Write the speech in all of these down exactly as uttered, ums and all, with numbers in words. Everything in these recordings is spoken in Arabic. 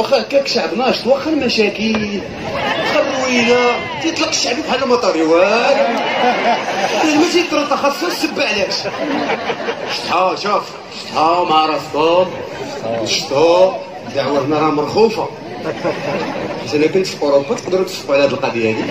واخا هكاك شعب ناشط، واخا المشاكل واخا الروينه تيطلق الشعب بحال المطار والو ما تيطرى تخصص سب علاش شتا شوف شتا مع راسكم شتا الدعوه هنا راه مرخوفه. حيت انا كنت في اوروبا تقدروا تفقوا على هذه القضيه هذه.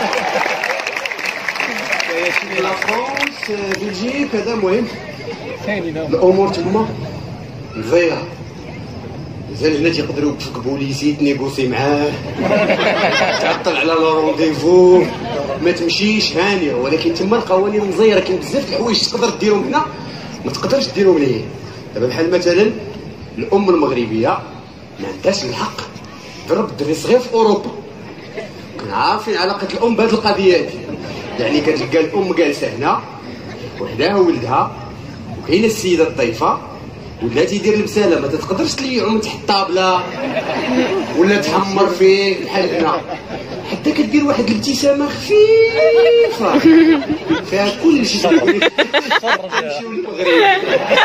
لا فرنسا بلجيك هذا مهم الامور تما مزيره. مازال هنا تيقدروا يوقفوك بوليسي تنيغوسي معاه تعطل على لو رونديفو ما تمشيش هانيه. ولكن تما القوانين مزيره، كاين بزاف د الحوايج تقدر ديرهم هنا ما تقدرش ديرهم ليه. دابا بحال مثلا الام المغربيه ما عندهاش الحق تضرب الدري صغير في اوروبا. كنا عارفين علاقه الام بهذه القضيه هذه، يعني كتلقى الام جالسه هنا وحداها ولدها وكاينه السيده الضيفه ولدها تيدير البساله ما تقدرش تليعو من تحت الطابله ولا تحمر فيه بحال هنا، حتى كدير واحد الابتسامه خفيفه فيها كل شيء. نمشيو للمغرب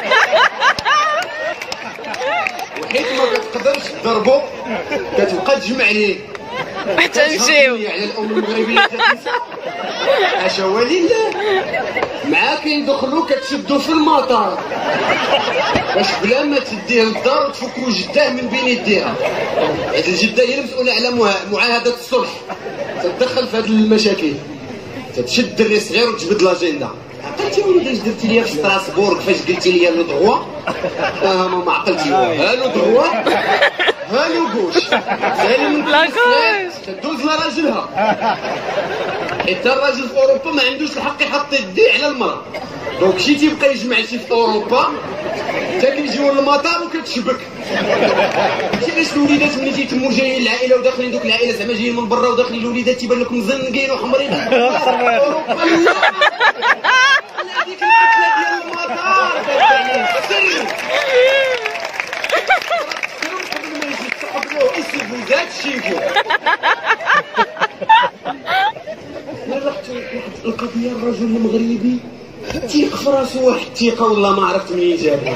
وحيت ما كتقدرش تضربو كتبقى تجمع ليه حتى نمشيو على الام المغربيه تنسى حاشا ولله. معاك يدخلو كتشدو في المطار باش بلا ما تديه للدار وتفكو جداه من بين يديها، حيت الجده هي المسؤوله على معاهده الصلح. تدخل في هذه المشاكل، تشد الدري صغير وتجبد لاجندا. عقلتي وليدي اش درتي ليا في ستراسبورغ فاش قلتي لي لو دروا؟ اه ما عقلتي ها لو دروا ها لو غوش سالي من لاكوش تدوز لراجلها. حتى الراجل في اوروبا ما عندوش الحق يحط يديه على المراه، دونك شي تيبقى يجمع شي في اوروبا حتى كيجيو للمطار وكتشبك. ماشي علاش الوليدات ملي تيتموا جايين العائله وداخلين دوك العائله زعما جايين من برا وداخلين الوليدات تيبان لكم مزنقين وحمرين. اوروبا لا هذيك القتله ديال المطار كتبان سر قبل ما يجي تقبلوه اسي فوزات شيكو. القضيه الرجل المغربي تيق في راسو واحد الثقه والله ما عرفت منين جابها.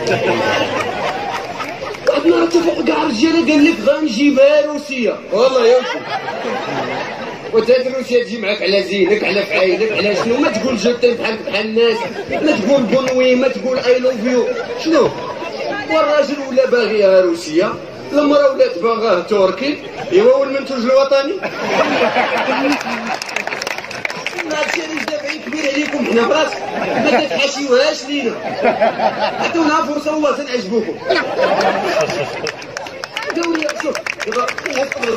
واحد النهار اتفق كاع الرجاله قال لك غنجيبها روسيه والله يا ولدي. وتهاد روسيا تجي معاك على زينك على فعايلك على شنو، ما تقول جو تيم بحال بحال الناس، ما تقول بونوي ما تقول اي لوف يو شنو. والراجل ولا باغيها روسيه، المراه ولات باغاه تركي. ايوا والمنتوج الوطني هادشي اللي دافعين كبير عليكم حنا براسك ما تتحاشيوهاش لينا، عطونا فرصه والله تنعجبوكم. دوري شوف دابا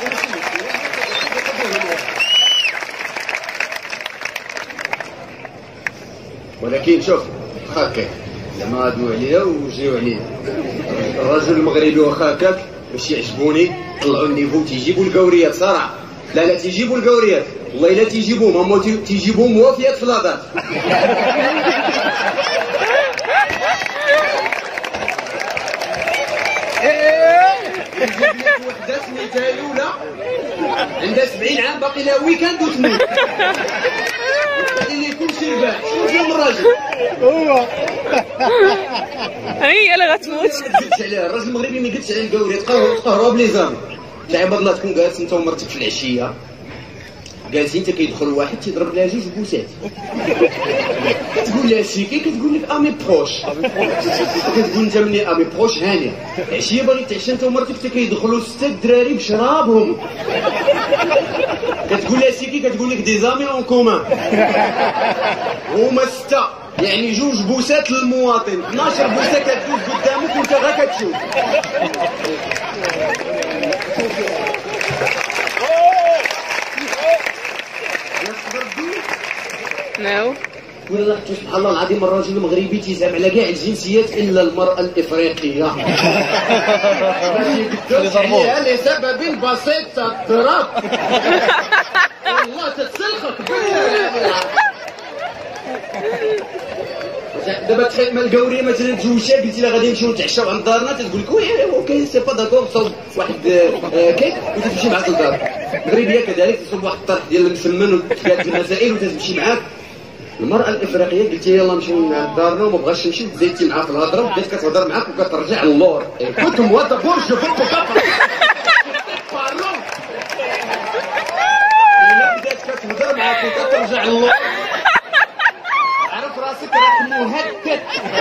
ولكن شوف هكاك زعما غاديو عليا وجيو عليا. الرجل المغربي واخا هكاك باش يعجبوني طلعوا النيفو تيجيبوا الكوريات صراحه. لا لا تيجيبوا الكوريات والله الا تيجيبوهم هما تيجيبوهم وافيات في لاطات. وحده سميتها لولا عندها سبعين عام باقي لها ويكاند وتموت. اللي يكون شربان شنو فيهم الراجل؟ هو هي اللي غتموت. ما تزيدش عليها الراجل المغربي ما يقدش على الكوريات تقهروا بلي زامي. تعبر الله تكون جالس انت ومرتك في العشيه جالسين حتى كيدخل واحد تيضرب لها جوج بوسات كتقول لها سيكي كتقول لك امي بروش كتقول انت مني امي بروش هانيه. العشيه باغي تعشى انت ومرتك حتى كيدخلوا سته الدراري بشرابهم كتقول لها سيكي كتقول لك دي زامي اون كومان هما سته يعني جوج بوسات للمواطن. اثناش بوسه كتدوز قدامك وانت غا كتشوف. نو والله سبحان الله العظيم الراجل المغربي تيزعم على كاع الجنسيات الا المراه الافريقيه. عليها لسبب بسيط الضرب والله تتسلخك بالله. دابا تخيل ما الكوريه مثلا تزوجتها قلتي لها غادي نمشيو نتعشاو عند دارنا تتقول لك وي اوكي سي با داكور صوب واحد كيك وتمشي معاك للدار. المغربيه كذلك تصوب واحد الطرح ديال المسمن وتحكي المسائل وتمشي معاك. المراه الافريقيه قلتي يلاه نمشيو عند دارنا وما بغاش تمشي تزيدتي معاها في الهضره وبدات كتهضر معاك وكترجع للور. كنت موظف بورج معاك وترجع للور. عرف راسك راك مهدد.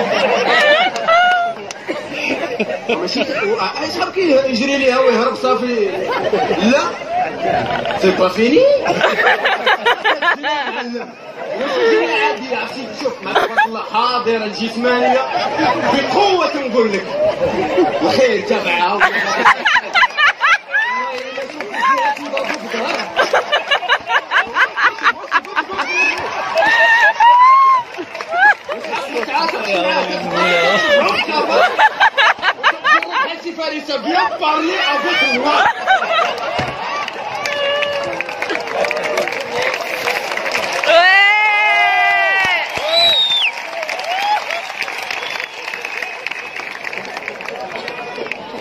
ماشي شحال كيجري ليها ويهرب صافي. لا سي با فيني. ماشي جري عادي. عرفتي شوف مع تبارك الله حاضره الجسمانيه بقوه. نقول لك الخير تبعها. والله الا شوف فيها تضرب ظهر. Farissa bien parler avec moi.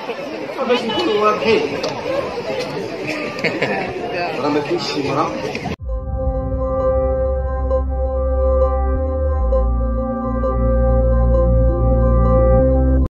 باش نكونوا واضحين راه ما كاينش شي مرة